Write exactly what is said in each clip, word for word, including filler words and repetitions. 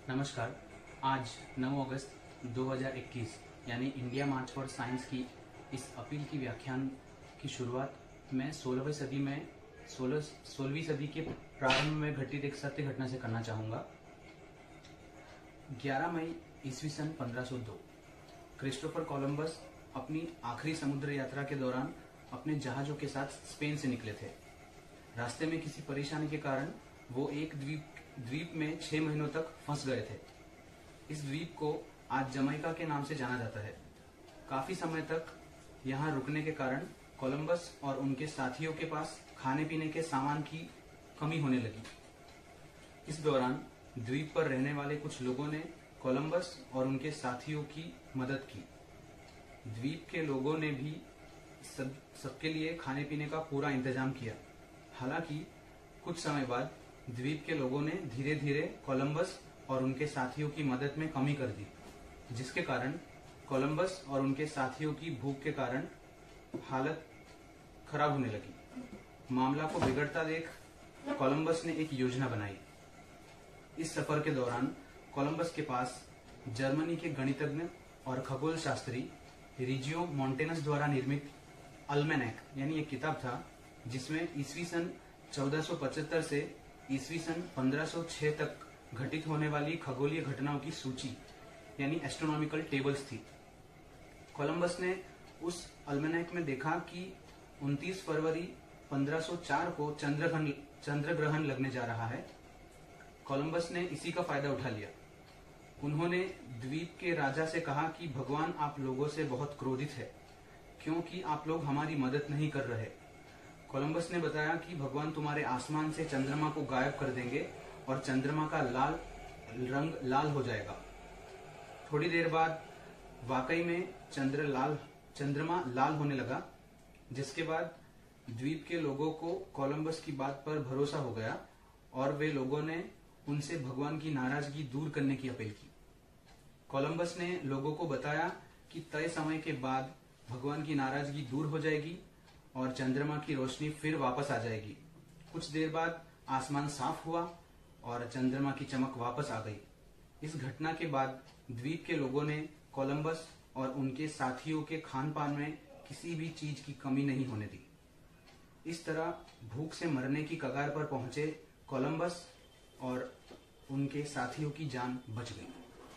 नमस्कार। आज नौ अगस्त दो हज़ार इक्कीस यानी इंडिया मार्च फॉर साइंस की इस अपील की व्याख्यान की शुरुआत मैं सोलहवीं सदी में सोलह सोलहवीं सदी के प्रारंभ में घटित एक सत्य घटना से करना चाहूँगा। ग्यारह मई ईस्वी सन पंद्रह सौ दो क्रिस्टोफर कोलंबस अपनी आखिरी समुद्र यात्रा के दौरान अपने जहाज़ों के साथ स्पेन से निकले थे। रास्ते में किसी परेशानी के कारण वो एक द्वीप द्वीप में छह महीनों तक फंस गए थे। इस द्वीप को आज जमैका के नाम से जाना जाता है। काफी समय तक यहाँ रुकने के कारण कोलंबस और उनके साथियों के पास खाने पीने के सामान की कमी होने लगी। इस दौरान द्वीप पर रहने वाले कुछ लोगों ने कोलंबस और उनके साथियों की मदद की। द्वीप के लोगों ने भी सब सबके लिए खाने पीने का पूरा इंतजाम किया। हालांकि कुछ समय बाद द्वीप के लोगों ने धीरे धीरे कोलंबस और उनके साथियों की मदद में कमी कर दी, जिसके कारण कोलंबस और उनके साथियों की भूख के कारण हालत खराब होने लगी। मामला को बिगड़ता देख कोलंबस ने एक योजना बनाई। इस सफर के दौरान कोलंबस के पास जर्मनी के गणितज्ञ और खगोल शास्त्री रिजियो मॉन्टेनस द्वारा निर्मित अल्मेनैक यानी एक किताब था, जिसमें ईस्वी सन चौदह सौ पचहत्तर से ईस्वी सन पंद्रह सौ छह तक घटित होने वाली खगोलीय घटनाओं की सूची यानी एस्ट्रोनॉमिकल टेबल्स थी। कोलंबस ने उस अल्मेनैक में देखा कि उनतीस फरवरी पंद्रह सौ चार को चंद्रग्रहण चंद्रग्रहण लगने जा रहा है। कोलंबस ने इसी का फायदा उठा लिया। उन्होंने द्वीप के राजा से कहा कि भगवान आप लोगों से बहुत क्रोधित है, क्योंकि आप लोग हमारी मदद नहीं कर रहे। कोलंबस ने बताया कि भगवान तुम्हारे आसमान से चंद्रमा को गायब कर देंगे और चंद्रमा का लाल रंग लाल हो जाएगा। थोड़ी देर बाद वाकई में चंद्र लाल चंद्रमा लाल होने लगा, जिसके बाद द्वीप के लोगों को कोलंबस की बात पर भरोसा हो गया और वे लोगों ने उनसे भगवान की नाराजगी दूर करने की अपील की। कोलंबस ने लोगों को बताया कि तय समय के बाद भगवान की नाराजगी दूर हो जाएगी और चंद्रमा की रोशनी फिर वापस आ जाएगी। कुछ देर बाद आसमान साफ हुआ और चंद्रमा की चमक वापस आ गई। इस घटना के बाद द्वीप के लोगों ने कोलंबस और उनके साथियों के खान पान में किसी भी चीज की कमी नहीं होने दी। इस तरह भूख से मरने की कगार पर पहुंचे कोलंबस और उनके साथियों की जान बच गई।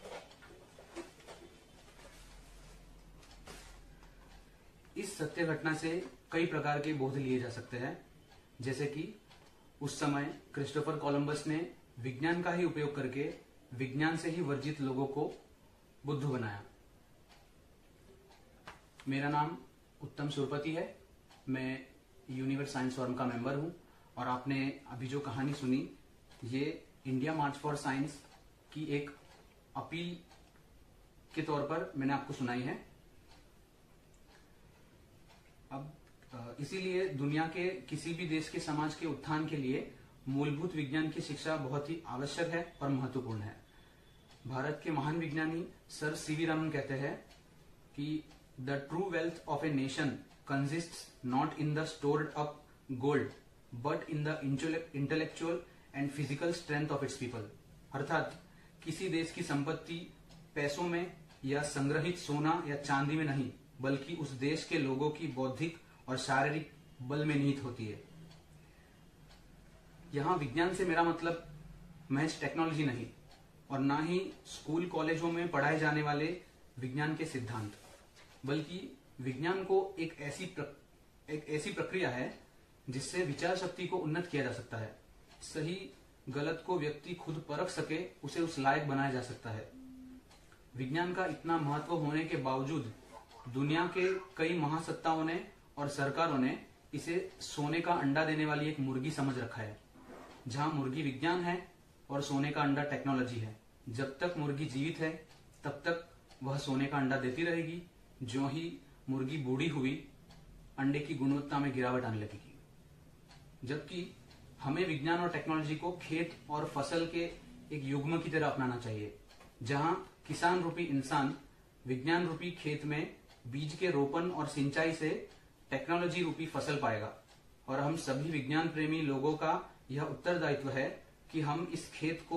इस सत्य घटना से कई प्रकार के बोध लिए जा सकते हैं, जैसे कि उस समय क्रिस्टोफर कोलंबस ने विज्ञान का ही उपयोग करके विज्ञान से ही वर्जित लोगों को बुद्ध बनाया। मेरा नाम उत्तम सुरपति है। मैं यूनिवर्स साइंस फोरम का मेंबर हूं और आपने अभी जो कहानी सुनी, ये इंडिया मार्च फॉर साइंस की एक अपील के तौर पर मैंने आपको सुनाई है। अब इसीलिए दुनिया के किसी भी देश के समाज के उत्थान के लिए मूलभूत विज्ञान की शिक्षा बहुत ही आवश्यक है और महत्वपूर्ण है। भारत के महान विज्ञानी सर सीवी रमन कहते हैं कि the true wealth of a nation consists not in the stored up gold but in the intellectual and physical strength of its people. अर्थात किसी देश की संपत्ति पैसों में या संग्रहित सोना या चांदी में नहीं, बल्कि उस देश के लोगों की बौद्धिक और शारीरिक बल में निहित होती है। यहाँ विज्ञान से मेरा मतलब महज टेक्नोलॉजी नहीं और ना ही स्कूल कॉलेजों में पढ़ाए जाने वाले विज्ञान के सिद्धांत, बल्कि विज्ञान को एक ऐसी प्र, एक ऐसी प्रक्रिया है जिससे विचार शक्ति को उन्नत किया जा सकता है। सही गलत को व्यक्ति खुद परख सके, उसे उस लायक बनाया जा सकता है। विज्ञान का इतना महत्व होने के बावजूद दुनिया के कई महासत्ताओं ने और सरकारों ने इसे सोने का अंडा देने वाली एक मुर्गी समझ रखा है। जहां मुर्गी विज्ञान है और सोने का अंडा टेक्नोलॉजी है। जब तक मुर्गी जीवित है तब तक वह सोने का अंडा देती रहेगी। जो ही मुर्गी बूढ़ी हुई, अंडे की गुणवत्ता में गिरावट आने लगेगी। जबकि हमें विज्ञान और टेक्नोलॉजी को खेत और फसल के एक युग्म की तरह अपनाना चाहिए, जहां किसान रूपी इंसान विज्ञान रूपी खेत में बीज के रोपण और सिंचाई से टेक्नोलॉजी रूपी फसल पाएगा। और हम सभी विज्ञान प्रेमी लोगों का यह उत्तरदायित्व है कि हम इस खेत को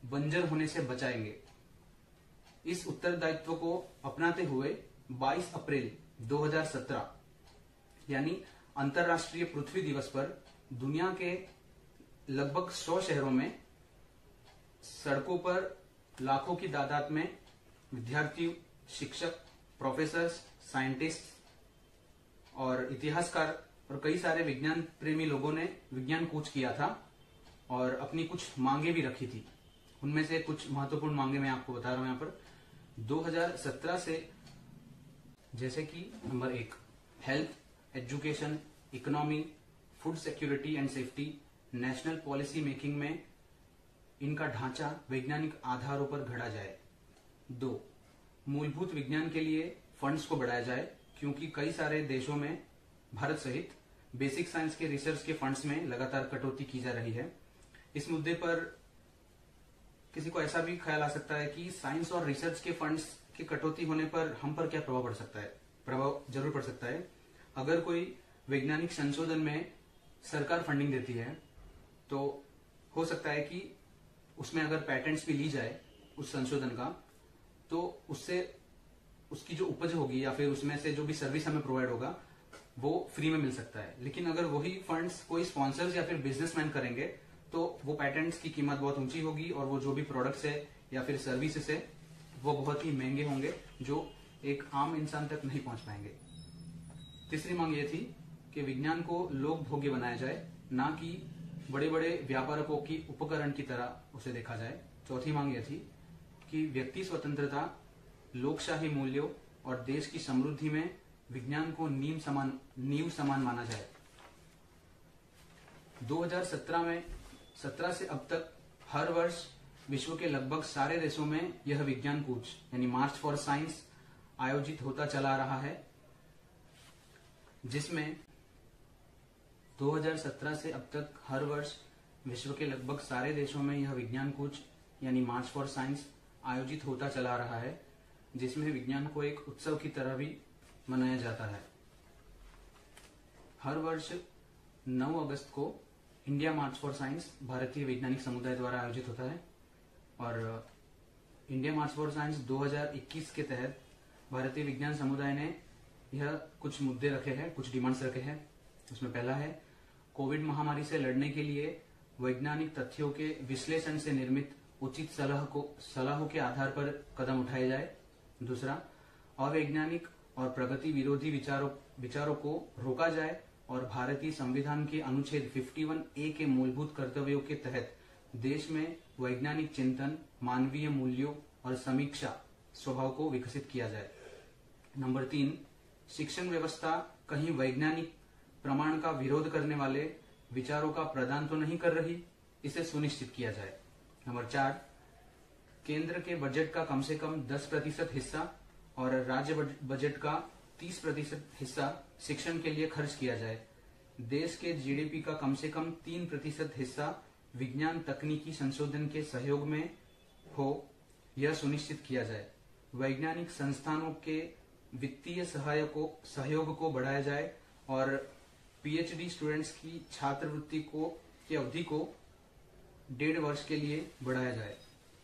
बंजर होने से बचाएंगे। इस उत्तरदायित्व को अपनाते हुए बाईस अप्रैल दो हज़ार सत्रह यानी अंतर्राष्ट्रीय पृथ्वी दिवस पर दुनिया के लगभग सौ शहरों में सड़कों पर लाखों की तादाद में विद्यार्थी, शिक्षक, प्रोफेसर, साइंटिस्ट और इतिहासकार और कई सारे विज्ञान प्रेमी लोगों ने विज्ञान कूच किया था और अपनी कुछ मांगे भी रखी थी। उनमें से कुछ महत्वपूर्ण मांगे मैं आपको बता रहा हूं यहाँ पर। दो हज़ार सत्रह से जैसे कि नंबर एक, health, education, economy, food security and safety, national policy making में इनका ढांचा वैज्ञानिक आधारों पर घड़ा जाए। दो, मूलभूत विज्ञान के लिए फंड्स को बढ़ाया जाए, क्योंकि कई सारे देशों में भारत सहित बेसिक साइंस के रिसर्च के फंड्स में लगातार कटौती की जा रही है। इस मुद्दे पर किसी को ऐसा भी ख्याल आ सकता है कि साइंस और रिसर्च के फंड्स की कटौती होने पर हम पर क्या प्रभाव पड़ सकता है। प्रभाव जरूर पड़ सकता है। अगर कोई वैज्ञानिक संशोधन में सरकार फंडिंग देती है तो हो सकता है कि उसमें अगर पैटेंट्स भी ली जाए उस संशोधन का, तो उससे उसकी जो उपज होगी या फिर उसमें से जो भी सर्विस हमें प्रोवाइड होगा वो फ्री में मिल सकता है। लेकिन अगर वही फंड्स कोई स्पॉन्सर्स या फिर बिजनेसमैन करेंगे तो वो पैटेंट्स की कीमत बहुत ऊंची होगी और वो जो भी प्रोडक्ट्स है या फिर सर्विसेज है वो बहुत ही महंगे होंगे, जो एक आम इंसान तक नहीं पहुंच पाएंगे। तीसरी मांग ये थी कि विज्ञान को लोक भोग्य बनाया जाए, ना कि बड़े बड़े व्यापारकों की उपकरण की तरह उसे देखा जाए। चौथी मांग यह थी कि व्यक्ति स्वतंत्रता, लोकशाही मूल्यों और देश की समृद्धि में विज्ञान को नींव समान नींव समान माना जाए। दो हज़ार सत्रह में सत्रह से अब तक हर वर्ष विश्व के लगभग सारे देशों में यह विज्ञान कूच यानी मार्च फॉर साइंस आयोजित होता चला रहा है, जिसमें दो हज़ार सत्रह से अब तक हर वर्ष विश्व के लगभग सारे देशों में यह विज्ञान कूच यानी मार्च फॉर साइंस आयोजित होता चला रहा है, जिसमें विज्ञान को एक उत्सव की तरह भी मनाया जाता है। हर वर्ष नौ अगस्त को इंडिया मार्च फॉर साइंस भारतीय वैज्ञानिक समुदाय द्वारा आयोजित होता है और इंडिया मार्च फॉर साइंस दो हज़ार इक्कीस के तहत भारतीय विज्ञान समुदाय ने यह कुछ मुद्दे रखे हैं, कुछ डिमांड्स रखे हैं। उसमें पहला है कोविड महामारी से लड़ने के लिए वैज्ञानिक तथ्यों के विश्लेषण से निर्मित उचित सलाह को सलाहों के आधार पर कदम उठाए जाए। दूसरा, अवैज्ञानिक और प्रगति विरोधी विचारों विचारों को रोका जाए और भारतीय संविधान के अनुच्छेद इक्यावन ए के मूलभूत कर्तव्यों के तहत देश में वैज्ञानिक चिंतन, मानवीय मूल्यों और समीक्षा स्वभाव को विकसित किया जाए। नंबर तीन, शिक्षण व्यवस्था कहीं वैज्ञानिक प्रमाण का विरोध करने वाले विचारों का प्रदान तो नहीं कर रही, इसे सुनिश्चित किया जाए। नंबर चार, केंद्र के बजट का कम से कम दस प्रतिशत हिस्सा और राज्य बजट का तीस प्रतिशत हिस्सा शिक्षण के लिए खर्च किया जाए। देश के जीडीपी का कम से कम तीन प्रतिशत हिस्सा विज्ञान तकनीकी संशोधन के सहयोग में हो, यह सुनिश्चित किया जाए। वैज्ञानिक संस्थानों के वित्तीय सहायकों सहयोग को बढ़ाया जाए और पीएचडी स्टूडेंट्स की छात्रवृत्ति को की अवधि को डेढ़ वर्ष के लिए बढ़ाया जाए।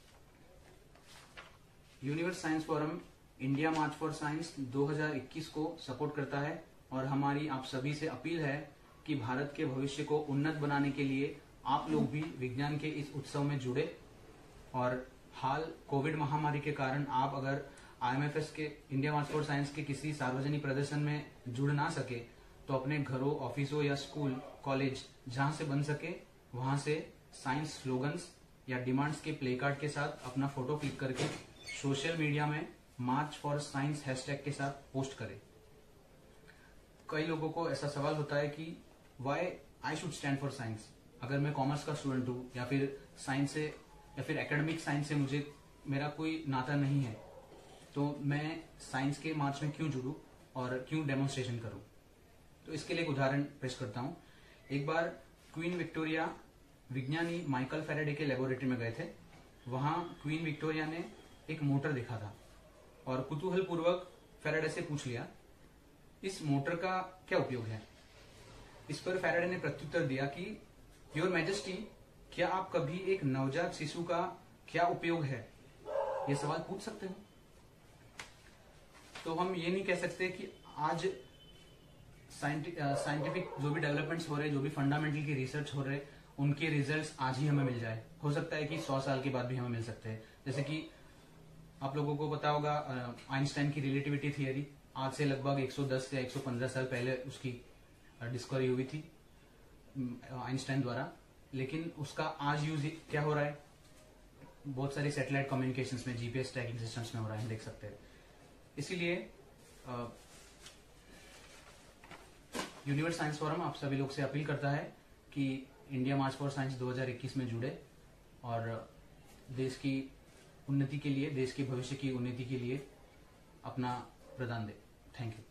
Universe science forum India march for science दो हज़ार इक्कीस को सपोर्ट करता है और हमारी आप सभी से अपील है कि भारत के भविष्य को उन्नत बनाने के लिए आप लोग भी विज्ञान के इस उत्सव में जुड़े। और हाल कोविड महामारी के कारण आप अगर आईएमएफएस के इंडिया मार्च फॉर साइंस के किसी सार्वजनिक प्रदर्शन में जुड़ ना सके तो अपने घरों, ऑफिसों या स्कूल, कॉलेज जहां से बन सके वहां से साइंस स्लोगन्स या डिमांड्स के प्ले कार्ड के साथ अपना फोटो क्लिक करके सोशल मीडिया में मार्च फॉर साइंस हैशटैग के साथ पोस्ट करें। कई लोगों को ऐसा सवाल होता है कि why I should stand for science. अगर मैं कॉमर्स का स्टूडेंट हूँ या फिर साइंस से या फिर एकेडमिक साइंस से मुझे मेरा कोई नाता नहीं है, तो मैं साइंस के मार्च में क्यों जुड़ूं और क्यों डेमोन्स्ट्रेशन करूं। तो इसके लिए एक उदाहरण पेश करता हूं। एक बार क्वीन विक्टोरिया विज्ञानी माइकल फैराडे के लेबोरेटरी में गए थे। वहां क्वीन विक्टोरिया ने एक मोटर देखा था और कुतूहल पूर्वक फैराडे से पूछ लिया, इस मोटर का क्या उपयोग है। इस पर फैराडे ने प्रत्युत्तर दिया कि योर मैजेस्टी, क्या आप कभी एक नवजात शिशु का क्या उपयोग है, ये सवाल पूछ सकते हो। तो हम ये नहीं कह सकते कि आज साइंटिफिक जो भी डेवलपमेंट्स हो रहे, जो भी फंडामेंटल की रिसर्च हो रहे, उनके रिजल्ट्स आज ही हमें मिल जाए। हो सकता है कि सौ साल के बाद भी हमें मिल सकते हैं। जैसे कि आप लोगों को पता होगा आइंस्टाइन की रिलेटिविटी थियरी, आज से लगभग एक सौ दस या एक सौ पंद्रह साल पहले उसकी डिस्कवरी हुई थी आइंस्टाइन द्वारा। लेकिन उसका आज यूज क्या हो रहा है, बहुत सारी सैटेलाइट कम्युनिकेशंस में, जीपीएस ट्रैकिंग सिस्टम्स में हो रहा है, हम देख सकते हैं। इसीलिए यूनिवर्स साइंस फोरम आप सभी लोग से अपील करता है कि इंडिया मार्च फॉर साइंस दो हज़ार इक्कीस में जुड़े और देश की उन्नति के लिए, देश के भविष्य की उन्नति के लिए अपना प्रदान दे। Thank you.